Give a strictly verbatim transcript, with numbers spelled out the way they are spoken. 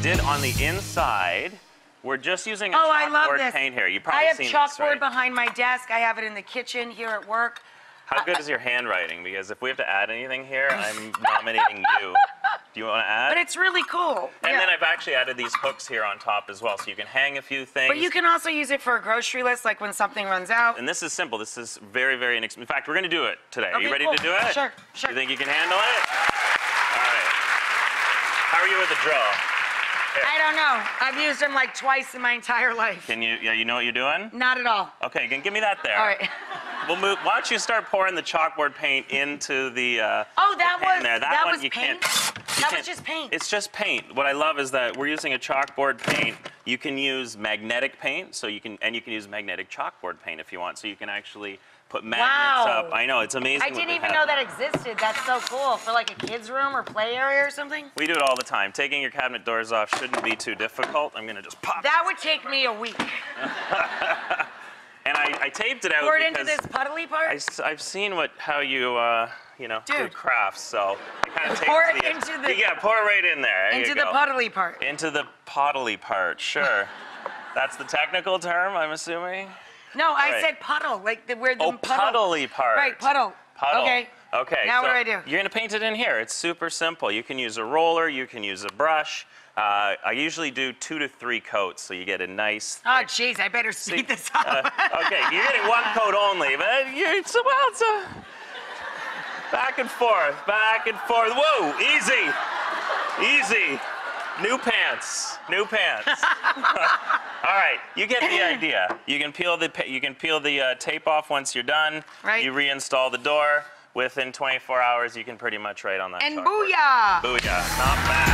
did on the inside, we're just using a oh, I love chalkboard this. paint here. You probably I have seen chalkboard this, right? behind my desk. I have it in the kitchen here at work. How good is your handwriting? Because if we have to add anything here, I'm nominating you. Do you want to add? But it's really cool. And yeah. then I've actually added these hooks here on top as well, so you can hang a few things. But you can also use it for a grocery list, like when something runs out. And this is simple. This is very, very inexpensive. In fact, we're going to do it today. Okay, Are you ready cool. to do it? Sure, sure. You think you can handle it? All right. How are you with the drill? Here. I don't know. I've used them like twice in my entire life. Can you, yeah, you know what you're doing? Not at all. Okay, can give me that there. All right. We'll move. Why don't you start pouring the chalkboard paint into the uh, Oh, that the pan was there. That, that one was you paint? can't. You That can't, was just paint. It's just paint. What I love is that we're using a chalkboard paint. You can use magnetic paint, so you can, and you can use magnetic chalkboard paint if you want. So you can actually put magnets Wow. up. I know, it's amazing. I what didn't they even have. know that existed. That's so cool. For like a kid's room or play area or something? We do it all the time. Taking your cabinet doors off shouldn't be too difficult. I'm gonna just pop. That would take me a week. And I, I taped it out Pour it because into this puddly part? I, have seen what how you uh, you know do Dude. crafts, so I kind of Pour taped it the, into the- yeah, pour it right in there. There Into you the go. puddly part. Into the pottily part, sure. That's the technical term, I'm assuming. No, I right. said puddle, like the, where the Oh, puddle. puddly part. Right, puddle. Puddle. Okay. Okay. Now so what do I do? You're gonna paint it in here. It's super simple. You can use a roller. You can use a brush. Uh, I usually do two to three coats, so you get a nice. Oh, jeez, I better speed this up. Uh, okay, you're getting one coat only, but you're, it's, well, it's a back and forth, back and forth. Whoa, easy, easy. New pants, new pants. All right, you get the idea. You can peel the you can peel the uh, tape off once you're done. Right. You reinstall the door. Within twenty-four hours, you can pretty much write on that. And chalkboard. booyah! Booyah! Not bad.